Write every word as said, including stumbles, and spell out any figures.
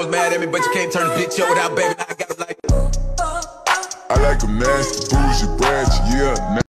girls mad at me, but you can't turn a bitch up without baby. I got them like I like them nasty, bougie, bratchy, yeah.